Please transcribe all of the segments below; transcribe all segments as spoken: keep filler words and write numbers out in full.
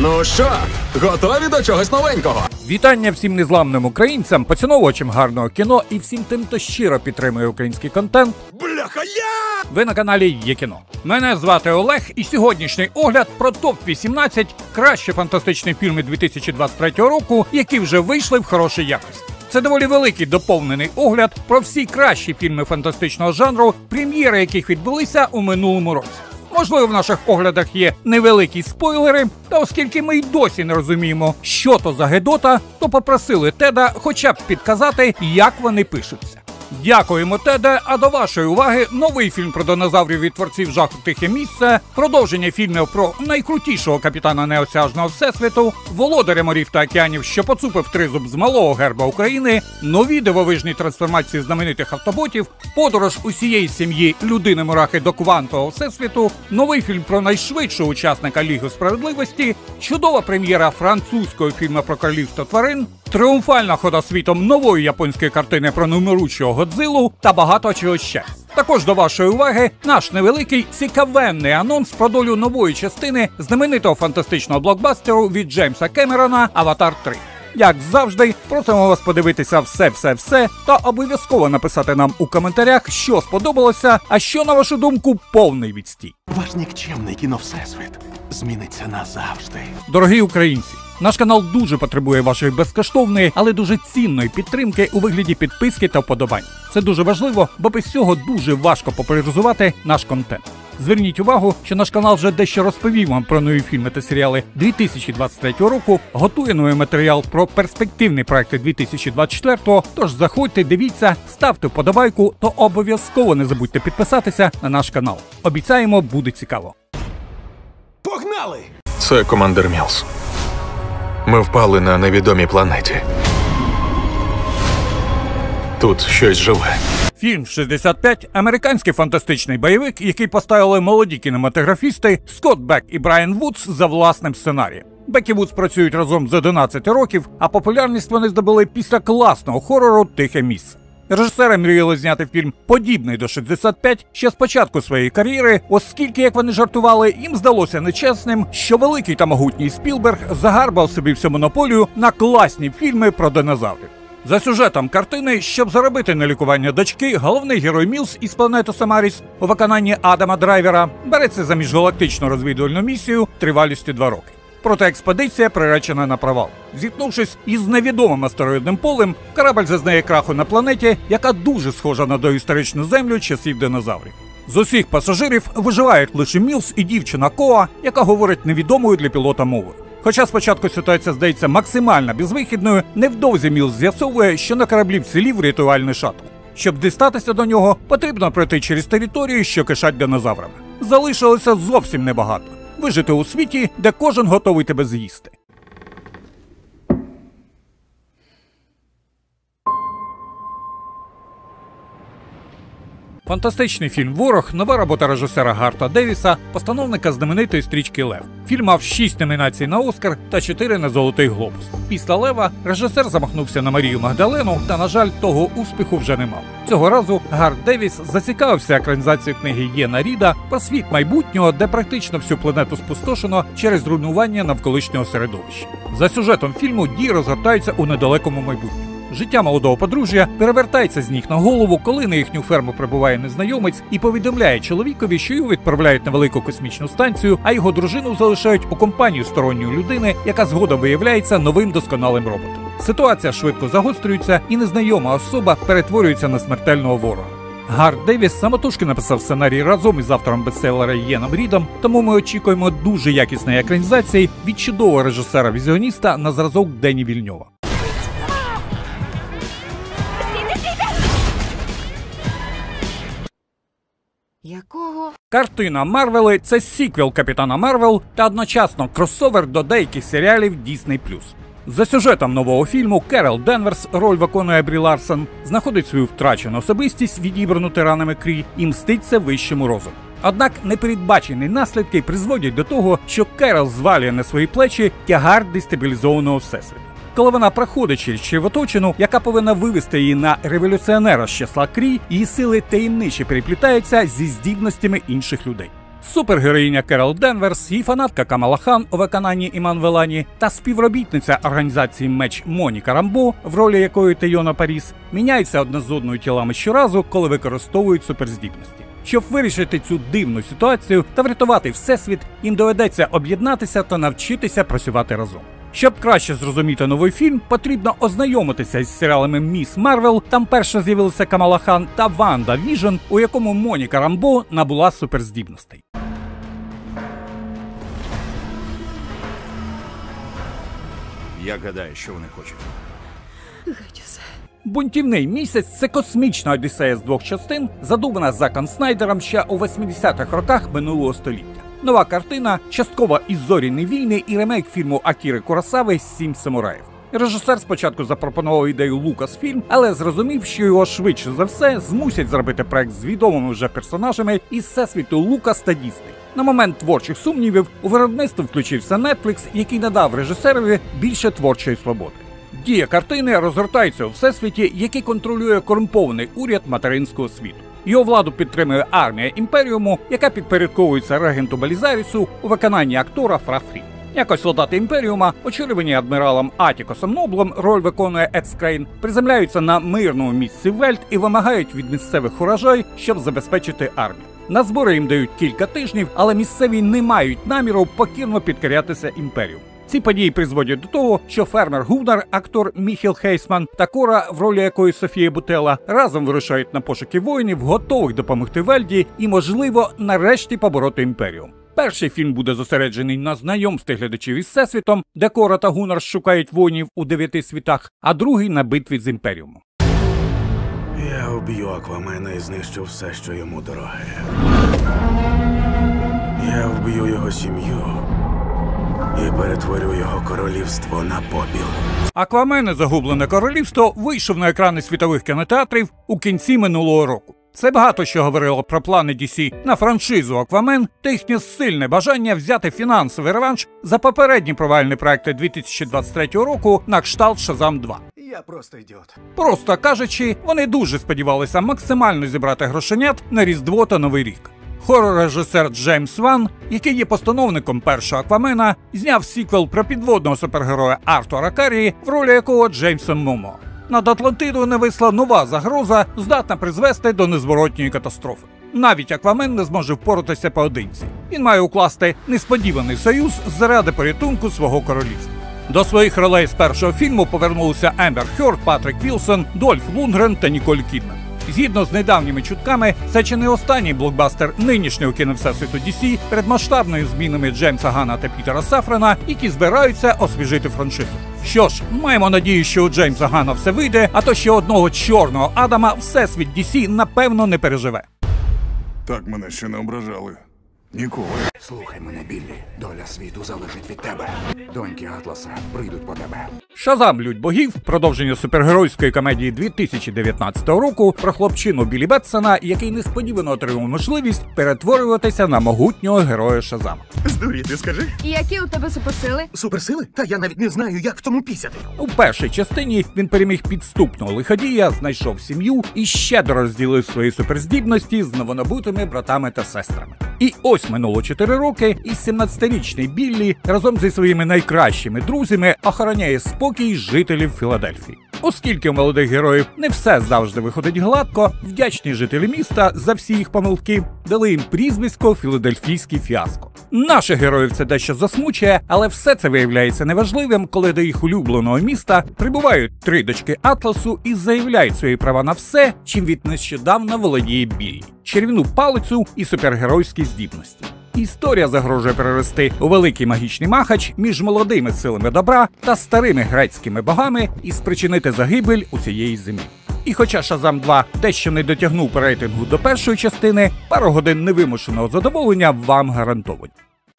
Ну що, готові до чогось новенького? Вітання всім незламним українцям, поціновувачам гарного кіно і всім тим, хто щиро підтримує український контент. Бляха, я! Ви на каналі Є кіно. Мене звати Олег, і сьогоднішній огляд про топ вісімнадцять кращі фантастичні фільми дві тисячі двадцять третього року, які вже вийшли в хорошій якості. Це доволі великий доповнений огляд про всі кращі фільми фантастичного жанру, прем'єри яких відбулися у минулому році. Можливо, в наших оглядах є невеликі спойлери, та оскільки ми й досі не розуміємо, що то за гедота, то попросили Теда хоча б підказати, як вони пишуться. Дякуємо, Теде, а до вашої уваги новий фільм про динозаврів від творців жаху «Тихе місце», продовження фільмів про найкрутішого капітана неосяжного всесвіту, володаря морів та океанів, що поцупив тризуб з малого герба України, нові дивовижні трансформації знаменитих автоботів, подорож усієї сім'ї людини-мурахи до квантового всесвіту, новий фільм про найшвидшого учасника Ліги справедливості, чудова прем'єра французького фільму про королівство тварин, тріумфальна хода світом нової японської картини про немиручого Годзилу та багато чого ще. Також до вашої уваги наш невеликий цікавенний анонс про долю нової частини знаменитого фантастичного блокбастеру від Джеймса Кемерона «Аватар три». Як завжди, просимо вас подивитися все-все-все та обов'язково написати нам у коментарях, що сподобалося, а що, на вашу думку, повний відстій. Ваш нікчемний кіновсесвіт зміниться назавжди. Дорогі українці, наш канал дуже потребує вашої безкоштовної, але дуже цінної підтримки у вигляді підписки та вподобань. Це дуже важливо, бо без цього дуже важко популяризувати наш контент. Зверніть увагу, що наш канал вже дещо розповів вам про нові фільми та серіали дві тисячі двадцять третього року, готує новий матеріал про перспективні проекти дві тисячі двадцять четвертого, тож заходьте, дивіться, ставте вподобайку, то обов'язково не забудьте підписатися на наш канал. Обіцяємо, буде цікаво. Погнали! Це командир Мілс. Ми впали на невідомій планеті. Тут щось живе. Фільм «шістдесят п'ять» – американський фантастичний бойовик, який поставили молоді кінематографісти Скотт Бек і Брайан Вудс за власним сценарієм. Бек і Вудс працюють разом з одинадцяти років, а популярність вони здобули після класного хорору «Тихе місце». Режисери мріяли зняти фільм, подібний до «шістдесят п'ять» ще з початку своєї кар'єри, оскільки, як вони жартували, їм здалося нечесним, що великий та могутній Спілберг загарбав собі всю монополію на класні фільми про динозаврів. За сюжетом картини, щоб заробити на лікування дочки, головний герой Мілс із планети Самаріс у виконанні Адама Драйвера береться за міжгалактичну розвідувальну місію тривалістю два роки. Проте експедиція приречена на провал. Зіткнувшись із невідомим астероїдним полем, корабль зазнає краху на планеті, яка дуже схожа на доісторичну землю часів динозаврів. З усіх пасажирів виживають лише Мілс і дівчина Коа, яка говорить невідомою для пілота мовою. Хоча спочатку ситуація здається максимально безвихідною, невдовзі Мілс з'ясовує, що на кораблі вцілів рятувальний шаттл. Щоб дістатися до нього, потрібно пройти через території, що кишать динозаврами. Залишилося зовсім небагато. Вижити у світі, де кожен готовий тебе з'їсти. Фантастичний фільм «Ворог» – нова робота режисера Гарта Девіса, постановника знаменитої стрічки «Лев». Фільм мав шість номінацій на Оскар та чотири на Золотий глобус. Після «Лева» режисер замахнувся на Марію Магдалену, та, на жаль, того успіху вже не мав. Цього разу Гарт Девіс зацікавився екранізацією книги Єна Ріда про світ майбутнього, де практично всю планету спустошено через руйнування навколишнього середовища. За сюжетом фільму дії розгортаються у недалекому майбутньому. Життя молодого подружжя перевертається з ніг на голову, коли на їхню ферму прибуває незнайомець і повідомляє чоловікові, що його відправляють на велику космічну станцію, а його дружину залишають у компанію сторонньої людини, яка згодом виявляється новим досконалим роботом. Ситуація швидко загострюється, і незнайома особа перетворюється на смертельного ворога. Гарт Девіс самотужки написав сценарій разом із автором бестселера Єном Рідом, тому ми очікуємо дуже якісної екранізації від чудового режисера-візіоніста на зразок Дені Вільньова. Якого? Картина Марвели – це сіквел Капітана Марвел та одночасно кросовер до деяких серіалів Disney плюс. За сюжетом нового фільму Керол Денверс, роль виконує Брі Ларсон, знаходить свою втрачену особистість, відібрану тиранами Крі, і мститься вищому розуму. Однак непередбачені наслідки призводять до того, що Керол звалює на свої плечі тягар дестабілізованого всесвіту. Коли вона проходить через червоточину, яка повинна вивести її на революціонера з числа Крі, її сили таємниче переплітаються зі здібностями інших людей. Супергероїня Керол Денверс, її фанатка Камала Хан у виконанні Іман Велані та співробітниця організації Меч Моніка Рамбо, в ролі якої Тейона Паріс, міняються одна з одною тілами щоразу, коли використовують суперздібності. Щоб вирішити цю дивну ситуацію та врятувати Всесвіт, їм доведеться об'єднатися та навчитися працювати разом. Щоб краще зрозуміти новий фільм, потрібно ознайомитися із серіалами «Міс Марвел», там перша з'явилася Камала Хан, та «Ванда Віжн», у якому Моніка Рамбо набула суперздібностей. Як гадаєш, що вони хочуть? Геть усе. «Бунтівний місяць» – це космічна одіссея з двох частин, задумана Заком Снайдером ще у восьмидесятих роках минулого століття. Нова картина – частково із «Зоряні війни» і ремейк фільму Акіри Куросави «Сім самураїв». Режисер спочатку запропонував ідею Лукасфільм, але зрозумів, що його швидше за все змусять зробити проект з відомими вже персонажами із всесвіту Лукас та Дісней. На момент творчих сумнівів у виробництво включився Netflix, який надав режисерові більше творчої свободи. Дія картини розгортається у всесвіті, який контролює корумпований уряд материнського світу. Його владу підтримує армія Імперіуму, яка підпорядковується регенту Белізарісу у виконанні актора Фрафрі. Якось солдати Імперіума, очолювані адміралом Атікосом Ноблом, роль виконує Ед Скрейн, приземляються на мирному місці Вельт і вимагають від місцевих урожай, щоб забезпечити армію. На збори їм дають кілька тижнів, але місцеві не мають наміру покірно підкорятися Імперіуму. Ці події призводять до того, що фермер Гуннар, актор Міхіл Хейсман та Кора, в ролі якої Софія Бутела, разом вирушають на пошуки воїнів, готових допомогти Вельді і, можливо, нарешті побороти Імперіум. Перший фільм буде зосереджений на знайомстві глядачів із Всесвітом, де Кора та Гуннар шукають воїнів у дев'яти світах, а другий на битві з Імперіумом. Я вб'ю Аквамена і знищу все, що йому дороге. Я вб'ю його сім'ю і перетворю його королівство на попіл. «Аквамен і Загублене королівство» вийшов на екрани світових кінотеатрів у кінці минулого року. Це багато що говорило про плани Ді Сі на франшизу «Аквамен» та їхнє сильне бажання взяти фінансовий реванш за попередні провальні проекти дві тисячі двадцять третього року на кшталт «Шазам два». Я просто ідіот. Просто кажучи, вони дуже сподівалися максимально зібрати грошенят на Різдво та Новий рік. Хорор-режисер Джеймс Ван, який є постановником першого «Аквамена», зняв сіквел про підводного супергероя Артура Каррі, в ролі якого Джеймсон Момо. Над Атлантидою нависла нова загроза, здатна призвести до незворотньої катастрофи. Навіть Аквамен не зможе впоратися поодинці. Він має укласти несподіваний союз заради порятунку свого королівства. До своїх ролей з першого фільму повернулися Ембер Хьорд, Патрік Вілсон, Дольф Лундгрен та Ніколь Кідман. Згідно з недавніми чутками, це чи не останній блокбастер нинішнього кіновсесвіту Ді Сі перед масштабними змінами Джеймса Ганна та Пітера Сафрана, які збираються освіжити франшизу. Що ж, маємо надію, що у Джеймса Ганна все вийде, а то ще одного чорного Адама всесвіт Ді Сі напевно не переживе. Так мене ще не ображали. Ніколи. Слухай мене, Біллі. Доля світу залежить від тебе. Доньки Атласа прийдуть по тебе. «Шазам. Лють богів» – продовження супергеройської комедії дві тисячі дев'ятнадцятого року про хлопчину Біллі Бетсона, який несподівано отримав можливість перетворюватися на могутнього героя Шазама. Здуріти, скажи. І які у тебе суперсили? Суперсили? Та я навіть не знаю, як в тому пісяти. У першій частині він переміг підступного лиходія, знайшов сім'ю і щедро розділив свої суперздібності з новонабутими братами та сестрами. І ось минуло чотири роки, і сімнадцятирічний Біллі разом зі своїми найкращими друзями охороняє спокій жителів Філадельфії. Оскільки у молодих героїв не все завжди виходить гладко, вдячні жителі міста за всі їх помилки дали їм прізвисько «Філадельфійський фіаско». Наших героїв це дещо засмучує, але все це виявляється неважливим, коли до їх улюбленого міста прибувають три дочки Атласу і заявляють свої права на все, чим від нещодавно володіє Біллі – чарівну палицю і супергеройські здібності. Історія загрожує перерости у великий магічний махач між молодими силами добра та старими грецькими богами і спричинити загибель усієї землі. І хоча «Шазам два» дещо не дотягнув по рейтингу до першої частини, пару годин невимушеного задоволення вам гарантовані.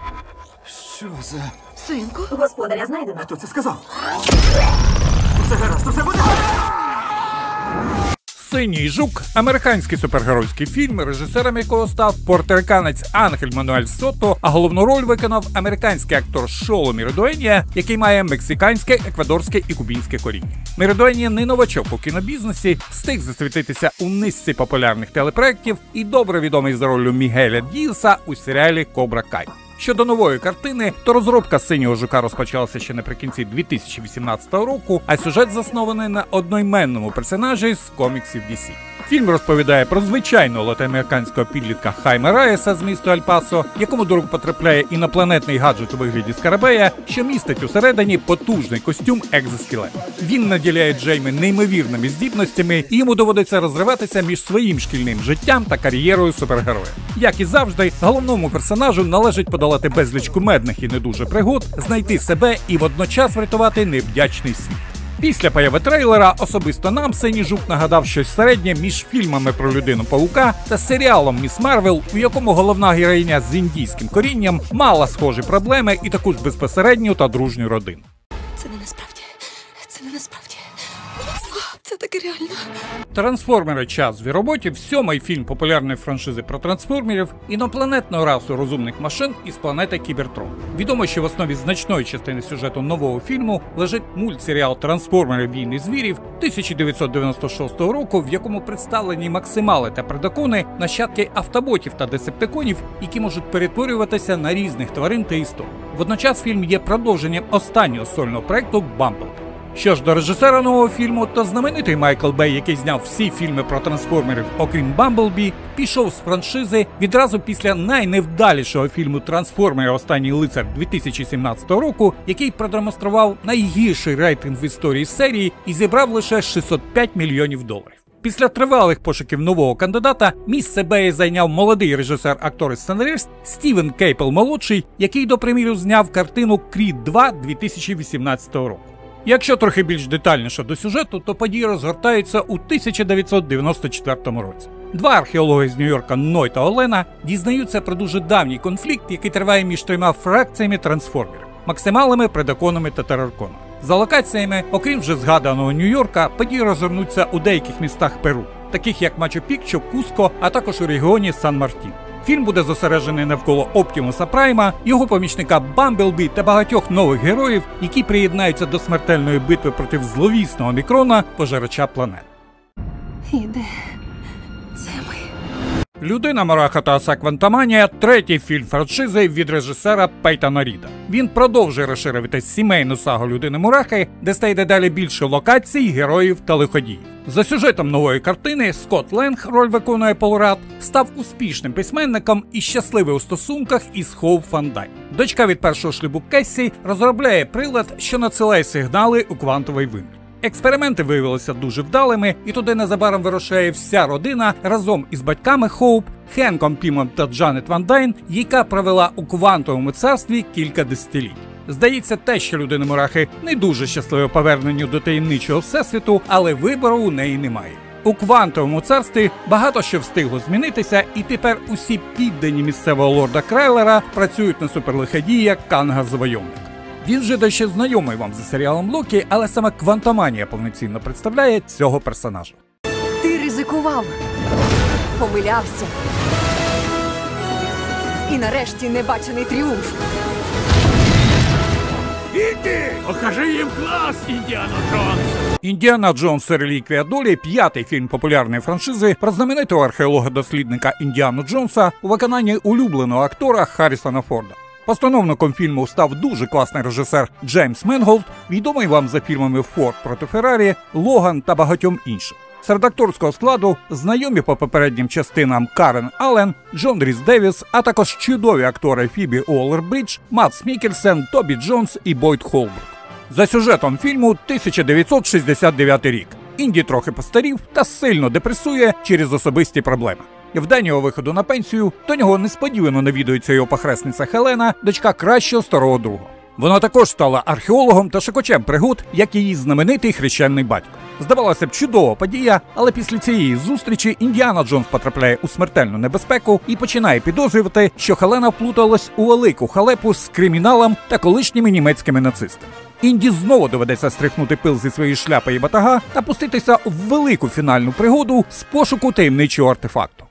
Що за... Синку? Господаря знайдено. Хто це сказав? Усе гаразд, усе буде. «Синій жук» – американський супергеройський фільм, режисером якого став порториканець Ангель Мануель Сото, а головну роль виконав американський актор Шоло Міридуенія, який має мексиканське, еквадорське і кубінське коріння. Міридуенія не новачок у кінобізнесі, встиг засвітитися у низці популярних телепроєктів і добре відомий за ролью Мігеля Діаса у серіалі «Кобра Кай». Щодо нової картини, то розробка «Синього жука» розпочалася ще наприкінці дві тисячі вісімнадцятого року, а сюжет заснований на одноіменному персонажі з коміксів Ді Сі. Фільм розповідає про звичайного латиноамериканського підлітка Хайме Раєса з міста Ель-Пасо, якому до рук потрапляє інопланетний гаджет у вигляді скарабея, що містить усередині потужний костюм екзоскелет. Він наділяє Джеймі неймовірними здібностями, і йому доводиться розриватися між своїм шкільним життям та кар'єрою супергероя. Як і завжди, головному персонажу належить подолати безліч кумедних і не дуже пригод, знайти себе і водночас врятувати невдячний світ. Після появи трейлера особисто нам «Синій жук» нагадав щось середнє між фільмами про Людину-павука та серіалом «Міс Марвел», у якому головна героїня з індійським корінням мала схожі проблеми і таку ж безпосередню та дружню родину. Це не насправді. Це не насправді. Це таке реально. «Трансформери. Час звіроботів» – сьомий фільм популярної франшизи про трансформерів, інопланетну расу розумних машин із планети Кібертрон. Відомо, що в основі значної частини сюжету нового фільму лежить мультсеріал «Трансформери. Війни звірів» тисяча дев'ятсот дев'яносто шостого року, в якому представлені максимали та предакони – нащадки автоботів та десептиконів, які можуть перетворюватися на різних тварин та істот. Водночас фільм є продовженням останнього сольного проекту «Бамблбі». Що ж до режисера нового фільму, то знаменитий Майкл Бей, який зняв всі фільми про трансформерів, окрім Бамблбі, пішов з франшизи відразу після найневдалішого фільму «Трансформери. Останній лицар» дві тисячі сімнадцятого року, який продемонстрував найгірший рейтинг в історії серії і зібрав лише шістсот п'ять мільйонів доларів. Після тривалих пошуків нового кандидата місце Бея зайняв молодий режисер, актор і сценарист Стівен Кейпел-молодший, який, до приміру, зняв картину «Крід два» дві тисячі вісімнадцятого року. Якщо трохи більш детальніше до сюжету, то події розгортаються у тисяча дев'ятсот дев'яносто четвертому році. Два археологи з Нью-Йорка, Ной та Олена, дізнаються про дуже давній конфлікт, який триває між трьома фракціями трансформерів – максималами, предаконами та терорконами. За локаціями, окрім вже згаданого Нью-Йорка, події розгорнуться у деяких містах Перу, таких як Мачу-Пікчу, Куско, а також у регіоні Сан-Мартін. Фільм буде зосереджений навколо Оптімуса Прайма, його помічника Бамблбі та багатьох нових героїв, які приєднаються до смертельної битви проти зловісного Мікрона, пожирача планет. І де це ми? «Людина Мураха» та «Оса Квантаманія» – третій фільм франшизи від режисера Пейтона Ріда. Він продовжує розширювати сімейну сагу «Людини Мурахи», де стає дедалі більше локацій, героїв та лиходіїв. За сюжетом нової картини Скотт Ленг, роль виконує Пол Рад, став успішним письменником і щасливий у стосунках із Хоуп Ван Дайк. Дочка від першого шлюбу Кессі розробляє прилад, що надсилає сигнали у квантовий вимір. Експерименти виявилися дуже вдалими, і туди незабаром вирушає вся родина разом із батьками Хоуп, Хенком Пімом та Джанет Ван Дайн, яка провела у квантовому царстві кілька десятиліть. Здається, те, що людина Мурахи не дуже щасливе поверненню до таємничого всесвіту, але вибору у неї немає. У квантовому царстві багато що встигло змінитися, і тепер усі піддані місцевого лорда Крайлера працюють на суперлиходія Канга Завойовника. Він вже дещо знайомий вам за серіалом Локі, але саме Квантаманія повноцінно представляє цього персонажа. Ти ризикував, помилявся. І нарешті небачений тріумф. «Індіана Джонс. Реліквія долі» – п'ятий фільм популярної франшизи про знаменитого археолога-дослідника Індіану Джонса у виконанні улюбленого актора Харрісона Форда. Постановником фільму став дуже класний режисер Джеймс Менголд, відомий вам за фільмами «Форд проти Феррарі», «Логан» та багатьом іншим. Серед акторського складу знайомі по попереднім частинам Карен Аллен, Джон Ріс Девіс, а також чудові актори Фібі Уоллер-Бридж, Мадс Міккельсен, Тобі Джонс і Бойд Холбрук. За сюжетом фільму тисяча дев'ятсот шістдесят дев'ятий рік. Інді трохи постарів та сильно депресує через особисті проблеми. В день його виходу на пенсію до нього несподівано навідується його похресниця Хелена, дочка кращого старого друга. Вона також стала археологом та шукачем пригод, як її знаменитий хрещений батько. Здавалося б, чудова подія, але після цієї зустрічі Індіана Джонс потрапляє у смертельну небезпеку і починає підозрювати, що Хелена вплуталась у велику халепу з криміналом та колишніми німецькими нацистами. Інді знову доведеться стряхнути пил зі своєї шляпи і батага та пуститися в велику фінальну пригоду з пошуку таємничого артефакту.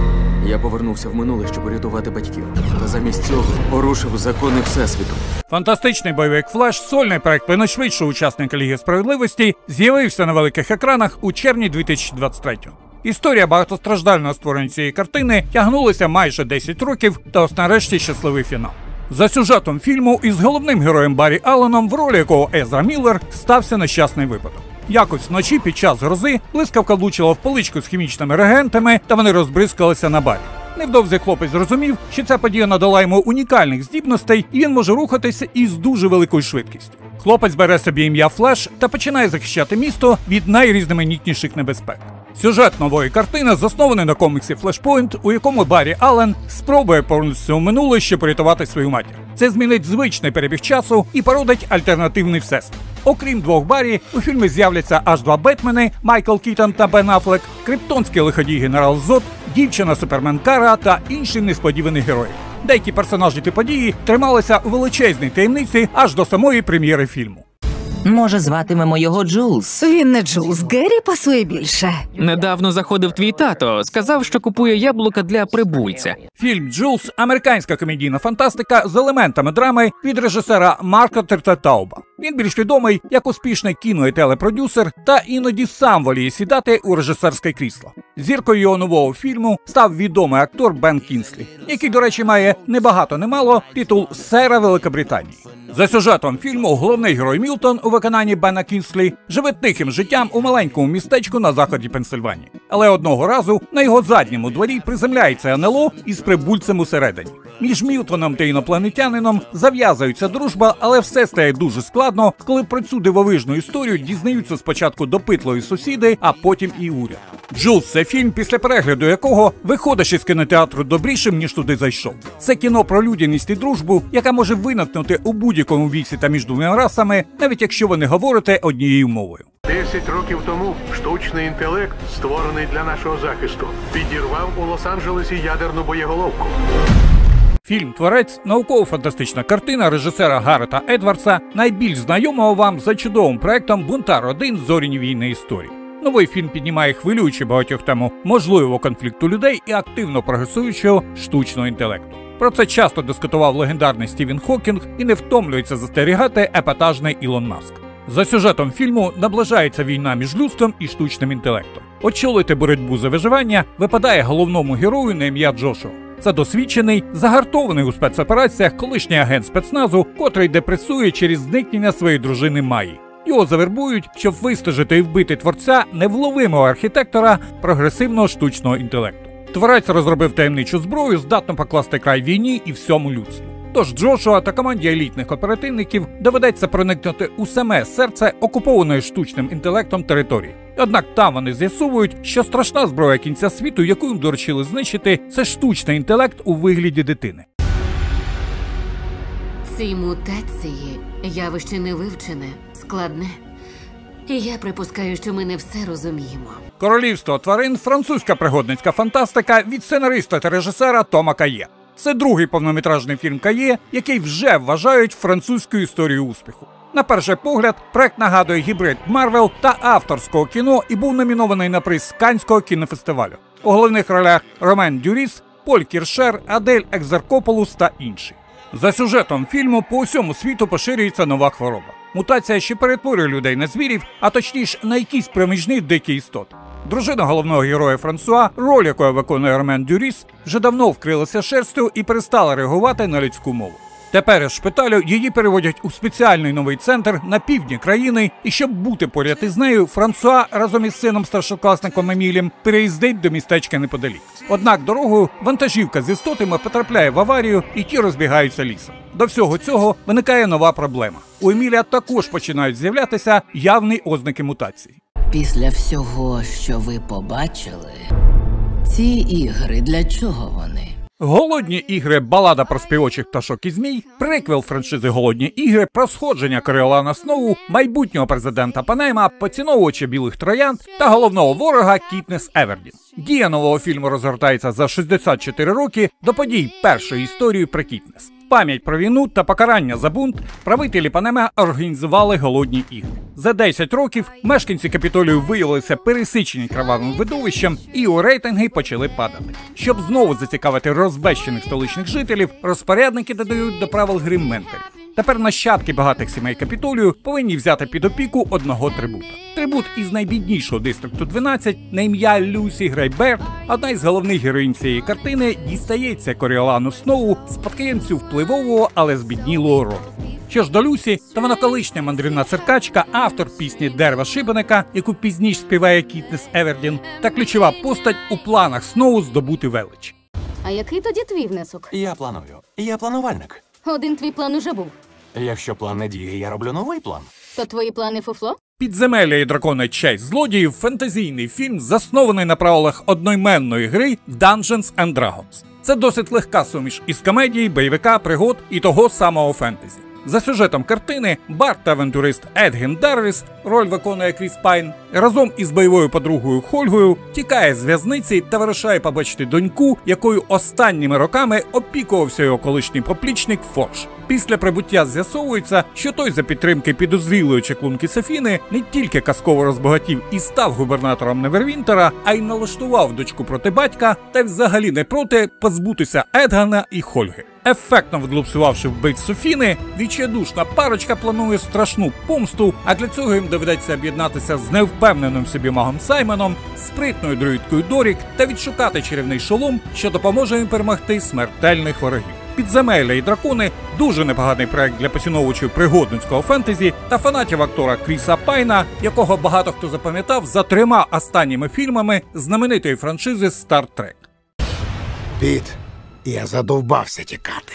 Я повернувся в минуле, щоб урятувати батьків. Та замість цього порушив закони Всесвіту. Фантастичний бойовик «Флеш», сольний проект найшвидшого учасника Ліги Справедливості, з'явився на великих екранах у червні дві тисячі двадцять третього. Історія багатостраждального створення цієї картини тягнулася майже десять років та ось нарешті щасливий фінал. За сюжетом фільму із головним героєм Баррі Алленом, в ролі якого Езра Міллер, стався нещасний випадок. Якось вночі під час грози блискавка влучила в поличку з хімічними реагентами, та вони розбризкалися на Баррі. Невдовзі хлопець зрозумів, що ця подія надала йому унікальних здібностей, і він може рухатися із дуже великою швидкістю. Хлопець бере собі ім'я Флеш та починає захищати місто від найрізноманітніших небезпек. Сюжет нової картини заснований на коміксі «Флешпойнт», у якому Баррі Аллен спробує повернутися у минуле, щоб порятувати свою матір. Це змінить звичний перебіг часу і породить альтернативний всесвіт. Окрім двох Баррі, у фільмі з'являться аж два Бетмени – Майкл Кітон та Бен Аффлек, криптонський лиходій генерал Зод, дівчина Супермен Кара та інші несподівані герої. Деякі персонажі та події трималися у величезній таємниці аж до самої прем'єри фільму. Може, зватимемо його Джулс? Він не Джулс, Геррі пасує більше. Недавно заходив твій тато, сказав, що купує яблука для прибульця. Фільм «Джулс» – американська комедійна фантастика з елементами драми від режисера Марка Тертетауба. Він більш відомий як успішний кіно- і телепродюсер та іноді сам воліє сідати у режисерське крісло. Зіркою його нового фільму став відомий актор Бен Кінслі, який, до речі, має небагато-немало титул «Сера Великобританії». За сюжетом фільму головний герой Мілтон у виконанні Бена Кінслі живе тихим життям у маленькому містечку на заході Пенсильванії. Але одного разу на його задньому дворі приземляється ен ел о із прибульцем усередині. Між Мілтоном та інопланетянином зав'язується дружба, але все стає дуже складно, коли про цю дивовижну історію дізнаються спочатку допитливі сусіди, а потім і уряд. «Джулс» – це фільм, після перегляду якого виходиш із кінотеатру добрішим, ніж туди зайшов. Це кіно про людяність і дружбу, яка може виникнути у будь-якому віці та між двома расами, навіть якщо ви не говорите однією мовою. Десять років тому штучний інтелект, створений для нашого захисту, підірвав у Лос-Анджелесі ядерну боєголовку. Фільм «Творець» – науково-фантастична картина режисера Гарета Едвардса, найбільш знайомого вам за чудовим проектом «Бунтар один. Зоряні війни історії». Новий фільм піднімає хвилюючу багатьох тему можливого конфлікту людей і активно прогресуючого штучного інтелекту. Про це часто дискутував легендарний Стівен Хокінг і не втомлюється застерігати епатажний Ілон Маск. За сюжетом фільму наближається війна між людством і штучним інтелектом. Очолити боротьбу за виживання випадає головному герою на ім'я Джошуа. Це досвідчений, загартований у спецопераціях колишній агент спецназу, котрий депресує через зникнення своєї дружини Майї. Його завербують, щоб вистежити і вбити творця невловимого архітектора прогресивного штучного інтелекту. Творець розробив таємничу зброю, здатну покласти край війні і всьому людству. Тож Джошуа та команді елітних оперативників доведеться проникнути у саме серце окупованої штучним інтелектом території. Однак там вони з'ясовують, що страшна зброя кінця світу, яку їм доручили знищити, це штучний інтелект у вигляді дитини. Ці мутації – явище невивчене, складне. І я припускаю, що ми не все розуміємо. «Королівство тварин» – французька пригодницька фантастика від сценариста та режисера Тома Кає. Це другий повнометражний фільм Кає, який вже вважають французькою історією успіху. На перший погляд, проект нагадує гібрид Марвел та авторського кіно і був номінований на приз Каннського кінофестивалю. У головних ролях Ромен Дюріс, Поль Кіршер, Адель Екзаркополус та інші. За сюжетом фільму по усьому світу поширюється нова хвороба. Мутація, що перетворює людей на звірів, а точніше на якісь проміжні дикі істоти. Дружина головного героя Франсуа, роль якої виконує Ромен Дюріс, вже давно вкрилася шерстю і перестала реагувати на людську мову. Тепер із шпиталю її переводять у спеціальний новий центр на півдні країни, і щоб бути поряд із нею, Франсуа разом із сином старшокласником Емілем переїздить до містечка неподалік. Однак дорогою вантажівка з істотами потрапляє в аварію, і ті розбігаються лісом. До всього цього виникає нова проблема. У Еміля також починають з'являтися явні ознаки мутації. Після всього, що ви побачили, ці ігри, для чого вони? Голодні ігри «Балада про співочих пташок і змій», приквел франшизи «Голодні ігри» про сходження Коріолана Сноу, майбутнього президента Панейма, поціновувача білих троянд та головного ворога Кітнес Евердін. Дія нового фільму розгортається за шістдесят чотири роки до подій першої історії про Кітнес. В пам'ять про війну та покарання за бунт правителі Панема організували голодні ігри. За десять років мешканці Капітолію виявилися пересичені кровавим видовищем і у рейтинги почали падати. Щоб знову зацікавити розбещених столичних жителів, розпорядники додають до правил гри менторів. Тепер нащадки багатих сімей Капітолію повинні взяти під опіку одного трибута. Трибут із найбіднішого дистрикту дванадцять на ім'я Люсі Грейберт, одна із головних героїнь цієї картини, дістається Коріолану Сноу, спадкоємцю впливового, але збіднілого роду. Що ж до Люсі, то вона колишня мандрівна циркачка, автор пісні «Дерева шибеника», яку пізніше співає Кітнес Евердін, та ключова постать у планах Сноу здобути велич. А який тоді твій внесок? Я планую. Я планувальник. Один твій план уже був. Якщо план не діє, я роблю новий план. То твої плани фуфло? «Підземелля і дракони. Честь злодіїв» – фентезійний фільм, заснований на правилах одноіменної гри Dungeons and Dragons. Це досить легка суміш із комедії, бойовика, пригод і того самого фентезі. За сюжетом картини, бард та авантюрист Едгін Дарріс, роль виконує Кріс Пайн, разом із бойовою подругою Хольгою тікає з в'язниці та вирішає побачити доньку, якою останніми роками опікувався його колишній поплічник Форж. Після прибуття з'ясовується, що той за підтримки підозрілої чаклунки Софіни не тільки казково розбагатів і став губернатором Невервінтера, а й налаштував дочку проти батька та взагалі не проти позбутися Едгана і Хольги. Ефектно відлупцювавши вбивць Софіни, відчайдушна парочка планує страшну помсту, а для цього їм доведеться об'єднатися з невпевненим собі магом Саймоном, спритною друїдкою Дорік та відшукати чарівний шолом, що допоможе їм перемогти смертельних ворогів. «Підземелля і дракони» – дуже непоганий проект для поціновувачів пригодницького фентезі та фанатів актора Кріса Пайна, якого багато хто запам'ятав за трьома останніми фільмами знаменитої франшизи Star Trek. Піт, я задовбався тікати.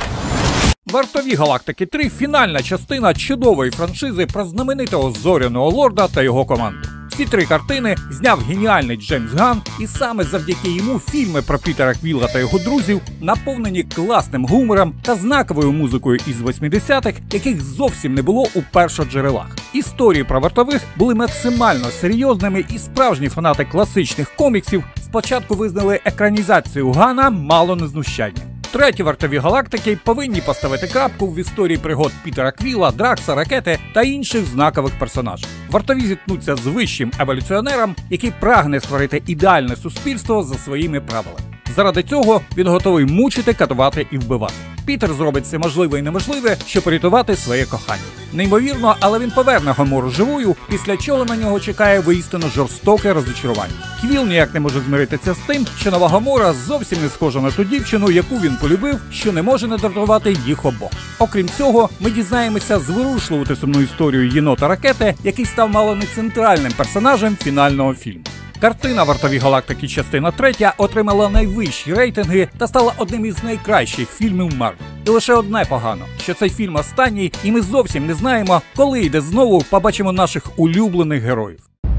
«Вартові галактики три» – фінальна частина чудової франшизи про знаменитого зоряного лорда та його команду. Всі три картини зняв геніальний Джеймс Ганн, і саме завдяки йому фільми про Пітера Квілла та його друзів наповнені класним гумором та знаковою музикою із восьмидесятих, яких зовсім не було у першоджерелах. Історії про вартових були максимально серйозними, і справжні фанати класичних коміксів спочатку визнали екранізацію Ганна мало не знущанням. Треті «Вартові галактики» повинні поставити крапку в історії пригод Пітера Квілла, Дракса, Ракети та інших знакових персонажів. Вартові зіткнуться з вищим еволюціонером, який прагне створити ідеальне суспільство за своїми правилами. Заради цього він готовий мучити, катувати і вбивати. Пітер зробить все можливе і неможливе, щоб порятувати своє кохання. Неймовірно, але він поверне Гомору живою, після чого на нього чекає воістину жорстоке розчарування. Квіл ніяк не може змиритися з тим, що нова Гомора зовсім не схожа на ту дівчину, яку він полюбив, що не може не дратувати їх обох. Окрім цього, ми дізнаємося зворушливу та сумну історію єнота Ракети, який став мало не центральним персонажем фінального фільму. Картина «Вартові галактики» частина третя отримала найвищі рейтинги та стала одним із найкращих фільмів Марвел. І лише одне погано, що цей фільм останній, і ми зовсім не знаємо, коли і де знову побачимо наших улюблених героїв.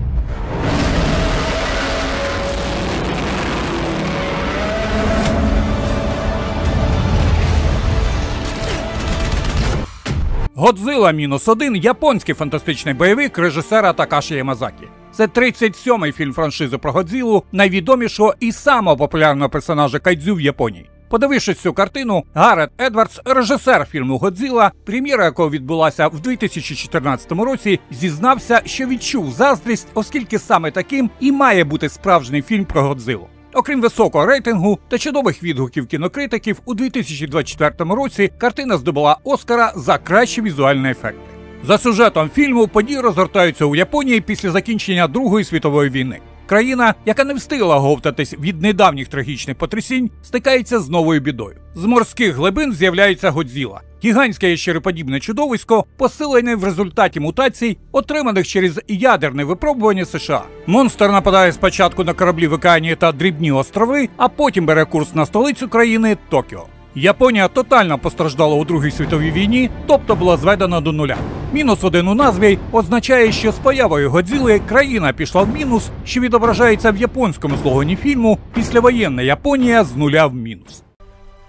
«Годзилла мінус один» – японський фантастичний бойовик режисера Такаші Ямазакі. Це тридцять сьомий фільм франшизи про Годзиллу, найвідомішого і самого популярного персонажа кайдзю в Японії. Подивившись цю картину, Гарет Едвардс, режисер фільму «Годзилла», прем'єра якого відбулася в дві тисячі чотирнадцятому році, зізнався, що відчув заздрість, оскільки саме таким і має бути справжній фільм про Годзиллу. Окрім високого рейтингу та чудових відгуків кінокритиків, у дві тисячі двадцять четвертому році картина здобула Оскара за кращі візуальні ефекти. За сюжетом фільму події розгортаються у Японії після закінчення Другої світової війни. Країна, яка не встигла оговтатись від недавніх трагічних потрясінь, стикається з новою бідою. З морських глибин з'являється Годзилла – гігантське ящереподібне чудовисько, посилене в результаті мутацій, отриманих через ядерне випробування США. Монстр нападає спочатку на кораблі в океані та дрібні острови, а потім бере курс на столицю країни – Токіо. Японія тотально постраждала у Другій світовій війні, тобто була зведена до нуля. Мінус один у назві означає, що з появою Годзилли країна пішла в мінус, що відображається в японському слогані фільму «Післявоєнна Японія з нуля в мінус».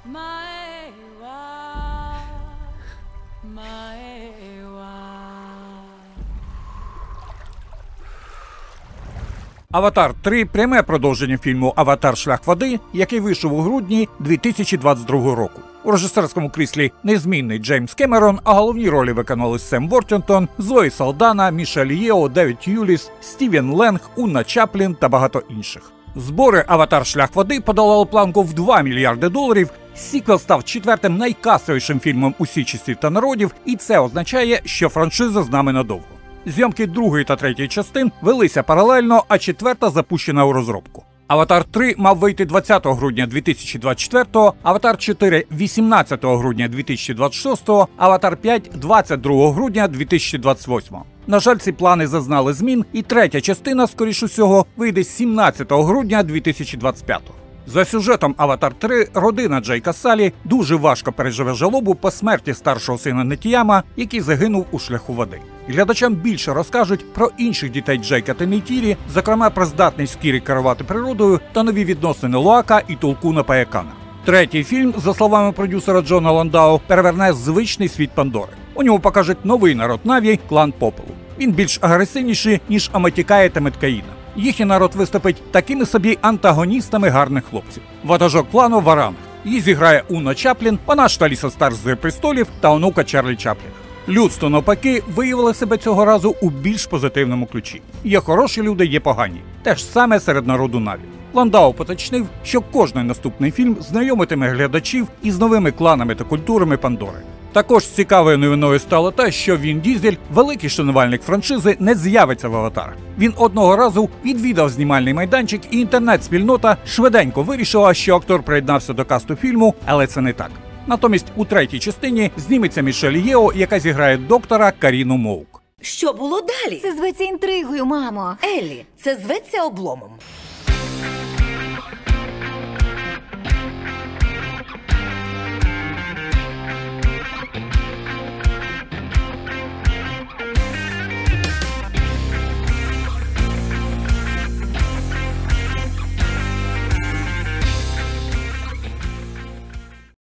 «Аватар три» – пряме продовження фільму «Аватар. Шлях води», який вийшов у грудні дві тисячі двадцять другого року. У режисерському кріслі незмінний Джеймс Кемерон, а головні ролі виконали Сем Вортінгтон, Зої Салдана, Мішель Єо, Девід Юліс, Стівен Ленг, Унна Чаплін та багато інших. Збори «Аватар. Шлях води» подолали планку в два мільярди доларів. Сіквел став четвертим найкасовішим фільмом усіх часів та народів, і це означає, що франшиза з нами надовго. Зйомки другої та третьої частин велися паралельно, а четверта запущена у розробку. «Аватар три» мав вийти двадцятого грудня дві тисячі двадцять четвертого, «Аватар чотири» – вісімнадцятого грудня дві тисячі двадцять шостого, «Аватар п'ять» – двадцять другого грудня дві тисячі двадцять восьмого. На жаль, ці плани зазнали змін, і третя частина, скоріш усього, вийде сімнадцятого грудня дві тисячі двадцять п'ятого. За сюжетом «Аватар три» родина Джейка Салі дуже важко переживе жалобу по смерті старшого сина Нетіяма, який загинув у шляху води. Глядачам більше розкажуть про інших дітей Джейка та Нейтірі, зокрема про здатність Кірі керувати природою та нові відносини Луака і Тулкуна Паякана. Третій фільм, за словами продюсера Джона Ландау, переверне звичний світ Пандори. У ньому покажуть новий народ Наві – клан Попелу. Він більш агресивніший, ніж Аматікая та Меткаїна. Їхній народ виступить такими собі антагоністами гарних хлопців. Ватажок клану – Варан. Її зіграє Унна Чаплін, вона ж Таліса Старк з «Гри престолів» та онука Чарлі Чапліна. Людство, навпаки, виявило себе цього разу у більш позитивному ключі. Є хороші люди, є погані. Те ж саме серед народу Наві. Ландау поточнив, що кожний наступний фільм знайомитиме глядачів із новими кланами та культурами Пандори. Також цікавою новиною стало те, що Він Дізель, великий шанувальник франшизи, не з'явиться в «Аватар». Він одного разу відвідав знімальний майданчик, і інтернет-спільнота швиденько вирішила, що актор приєднався до касту фільму, але це не так. Натомість у третій частині зніметься Мішель Єо, яка зіграє доктора Каріну Моук. Що було далі? Це зветься інтригою, мамо. Еллі, це зветься обломом.